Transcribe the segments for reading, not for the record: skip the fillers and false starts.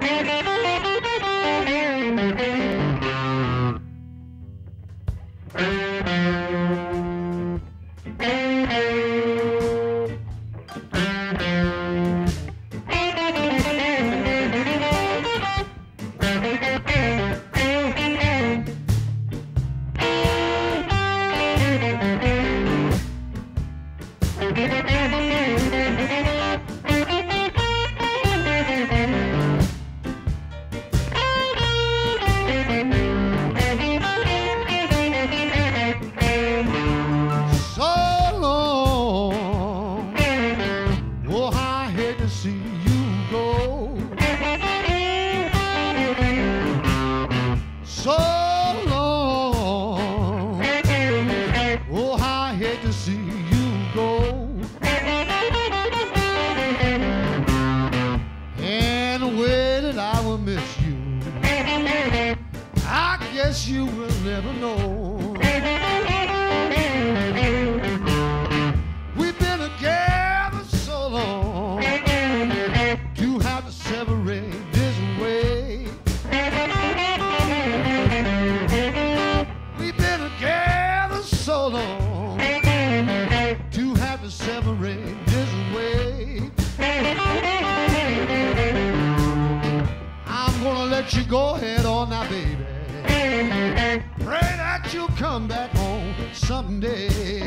You will never know. We've been together so long to have to separate this way. We've been together so long to have to separate this way. I'm gonna let you go ahead on now, baby. Pray that you'll come back home someday.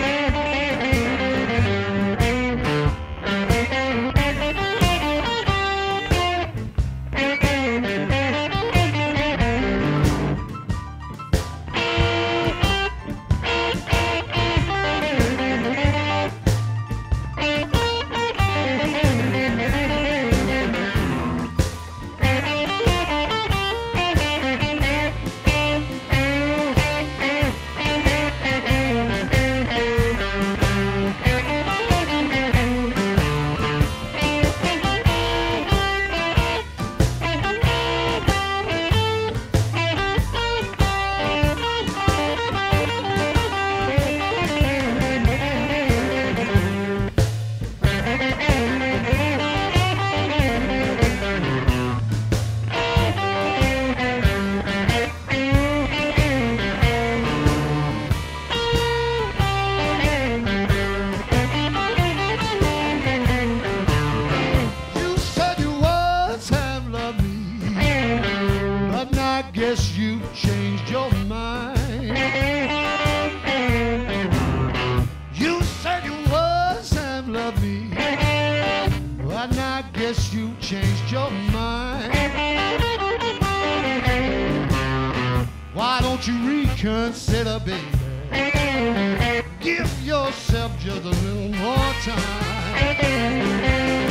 Guess you changed your mind. You said you was have loved me, but now I guess you changed your mind. Why don't you reconsider, baby? Give yourself just a little more time.